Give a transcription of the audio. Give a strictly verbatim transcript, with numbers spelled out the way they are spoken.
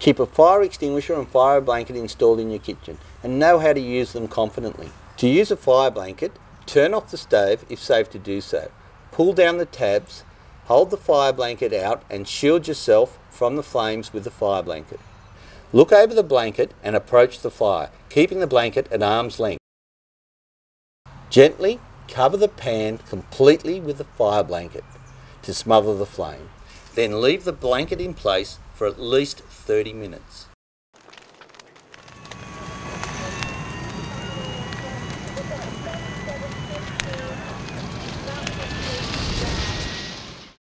Keep a fire extinguisher and fire blanket installed in your kitchen and know how to use them confidently. To use a fire blanket, turn off the stove if safe to do so. Pull down the tabs, hold the fire blanket out and shield yourself from the flames with the fire blanket. Look over the blanket and approach the fire, keeping the blanket at arm's length. Gently cover the pan completely with the fire blanket to smother the flame. Then leave the blanket in place for at least thirty minutes.